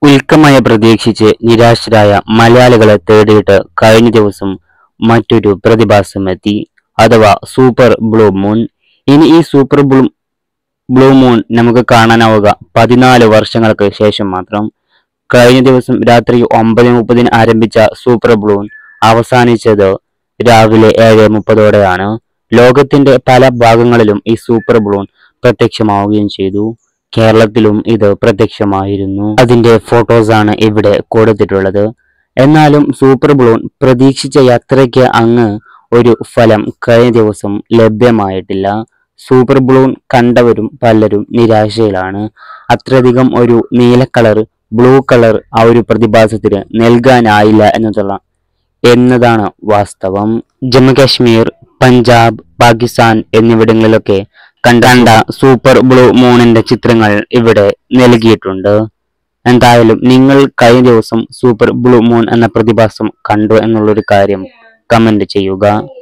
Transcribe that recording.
ഉൽക്കമയ പ്രതീക്ഷിച്ച് നിരാശരായ മലയാളികളെ തേടിയിട്ട് കഴിഞ്ഞ ദിവസം മറ്റൊരു പ്രതിഭാസം എത്തി, അഥവാ സൂപ്പർ ബ്ലൂ മൂൺ. ഇനി ഈ സൂപ്പർ ബ്ലൂ മൂൺ നമുക്ക് കാണാനാവുക 14 വർഷങ്ങൾക്ക് ശേഷം മാത്രം. കഴിഞ്ഞ ദിവസം രാത്രി 9:30 ആരംഭിച്ച സൂപ്പർ ബ്ലൂ അവസാനിച്ചത് രാവിലെ 7:30ഓടെയാണ്. ലോകത്തിന്റെ പല ഭാഗങ്ങളിലും ഈ സൂപ്പർ ബ്ലൂൺ പ്രത്യക്ഷമാവുകയും ചെയ്തു. കേരളത്തിലും ഇത് പ്രത്യക്ഷമായിരുന്നു. അതിന്റെ ഫോട്ടോസാണ് ഇവിടെ കൊടുത്തിട്ടുള്ളത്. എന്നാലും സൂപ്പർ ബ്ലൂൺ പ്രതീക്ഷിച്ച യാത്രയ്ക്ക് അങ്ങ് ഒരു ഫലം കഴിഞ്ഞ ദിവസം ലഭ്യമായിട്ടില്ല. സൂപ്പർ ബ്ലൂൺ കണ്ടവരും പലരും നിരാശയിലാണ്. അത്രയധികം ഒരു നീല കളർ, ബ്ലൂ കളർ ആ ഒരു പ്രതിഭാസത്തിന് നൽകാനായില്ല എന്നതാണ് വാസ്തവം. ജമ്മു കാശ്മീർ, പഞ്ചാബ്, പാകിസ്ഥാൻ എന്നിവിടങ്ങളിലൊക്കെ കണ്ട സൂപ്പർ ബ്ലൂ മൂണിന്റെ ചിത്രങ്ങൾ ഇവിടെ നൽകിയിട്ടുണ്ട്. എന്തായാലും നിങ്ങൾ കഴിഞ്ഞ ദിവസം സൂപ്പർ ബ്ലൂ മൂൺ എന്ന പ്രതിഭാസം കണ്ടു എന്നുള്ളൊരു കാര്യം കമന്റ് ചെയ്യുക.